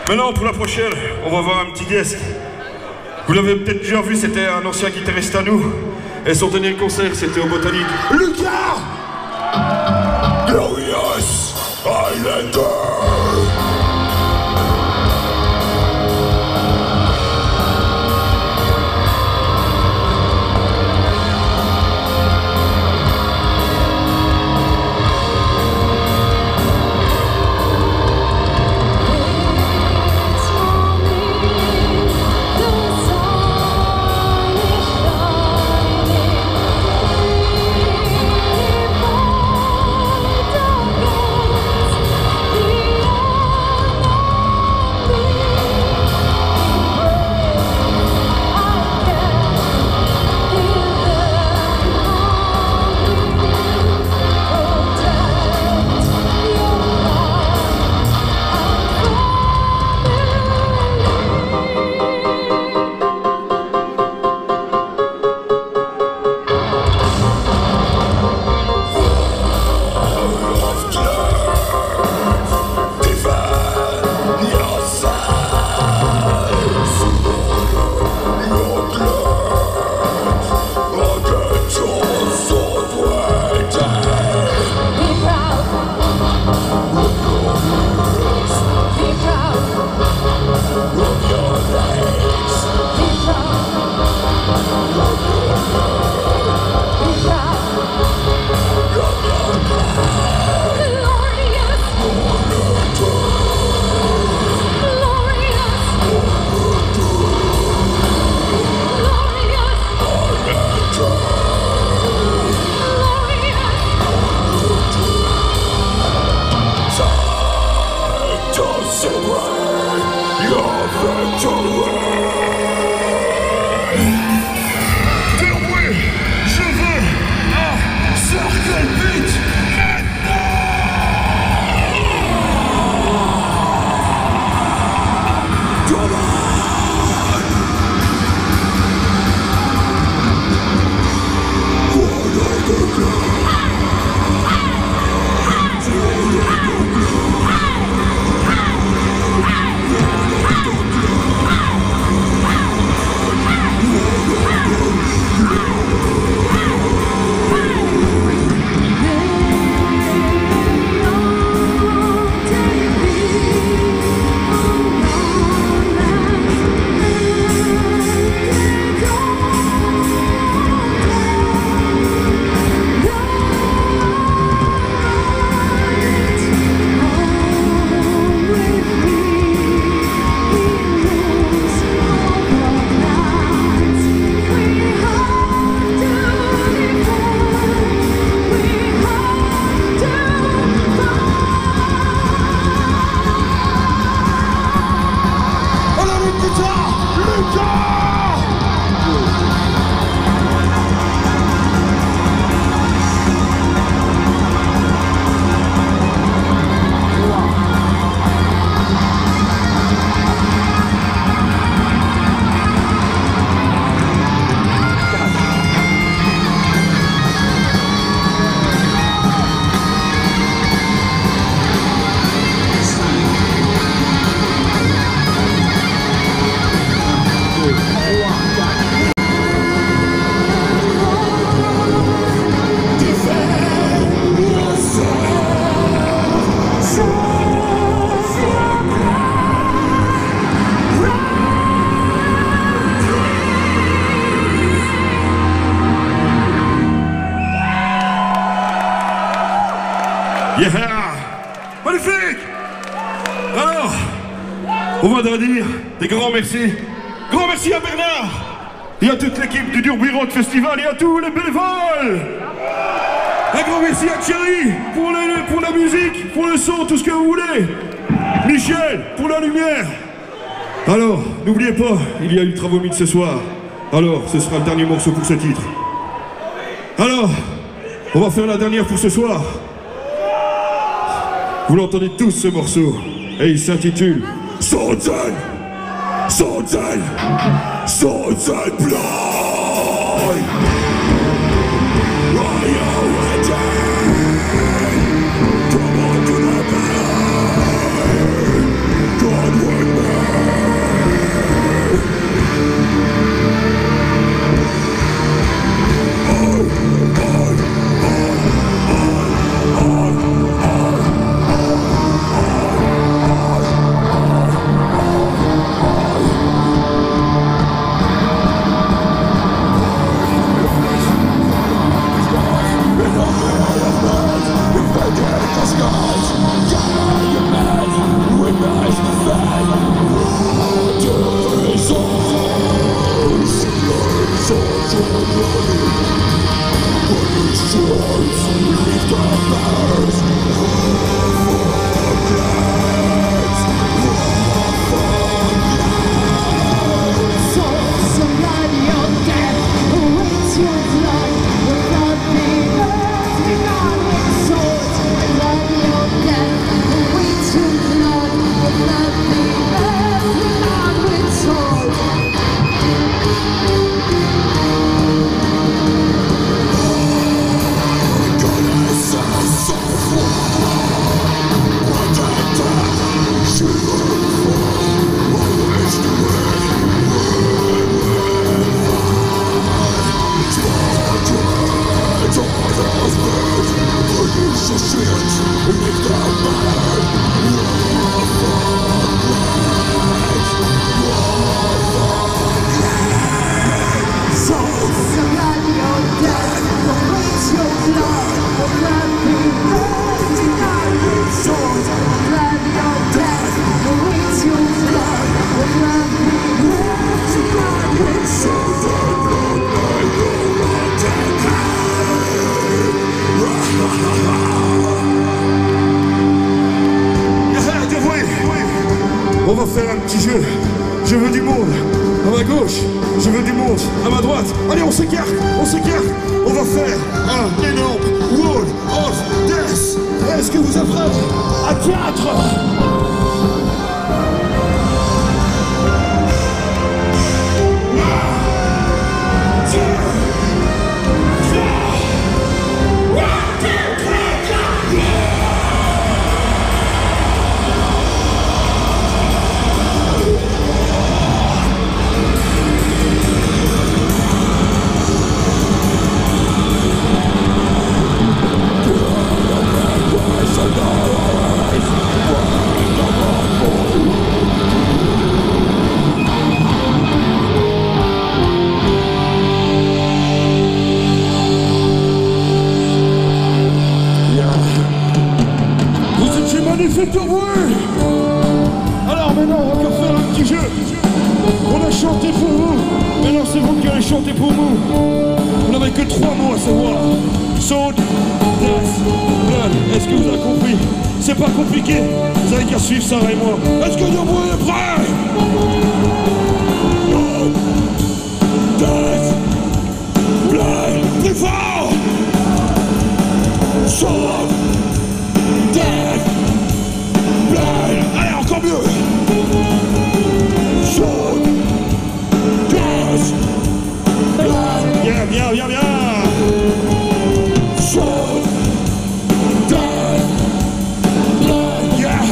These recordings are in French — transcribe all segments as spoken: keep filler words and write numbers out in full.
Maintenant, pour la prochaine, on va voir un petit guest. Vous l'avez peut-être déjà vu, c'était un ancien guitariste à nous. Et son dernier concert, c'était au Botanique. Luca! Glorious Highlander! Yeah! Magnifique! Alors, on va dire des grands merci. Grand merci à Bernard et à toute l'équipe du Durbuy Rock Festival et à tous les bénévoles. Un grand merci à Thierry pour, les, pour la musique, pour le son, tout ce que vous voulez. Michel pour la lumière. Alors, n'oubliez pas, il y a eu Travaux Mythes ce soir. Alors, ce sera le dernier morceau pour ce titre. Alors, on va faire la dernière pour ce soir. Vous l'entendez tous ce morceau. Et il s'intitule Sonzen, Sonzen, Sonzen Blood. God On va faire un petit jeu. Je veux du monde. À ma gauche, je veux du monde. À ma droite, allez, on s'écarte, on s'écarte. On va faire un énorme wall of death. Est-ce que vous êtes prêts? À quatre. Alors maintenant on va encore faire un petit jeu. On a chanté pour vous. Maintenant c'est vous qui allez chanter pour nous. On n'avait que trois mots à savoir. Sword, death, blood. Est-ce que vous avez compris? C'est pas compliqué. Vous avez qu'à suivre Sarah et moi. Est-ce que vous êtes prêts? Sword, death, blood. Plus fort. Sword, death. Allez, encore mieux. Sword, death, blood. Bien, bien, bien, bien. Sword, death, blood. Yeah.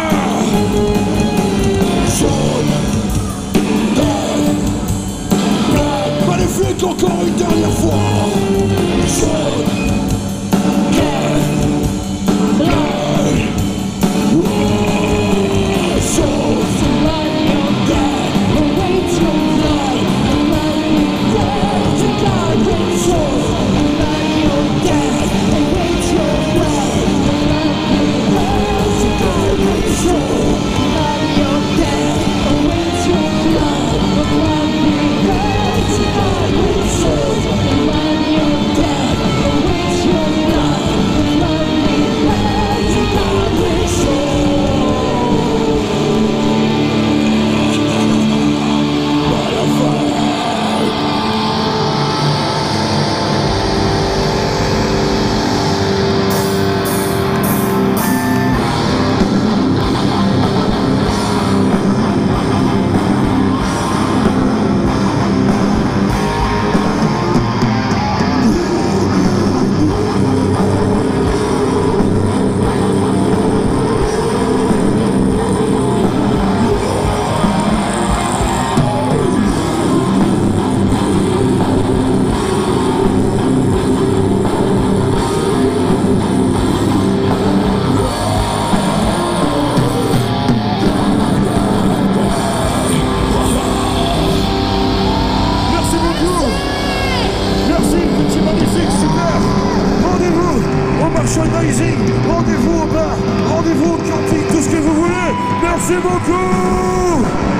Sword, death, blood. Magnifique, encore une dernière fois. Sword, death, blood. Rendez-vous au bar, rendez-vous au camping, tout ce que vous voulez. Merci beaucoup.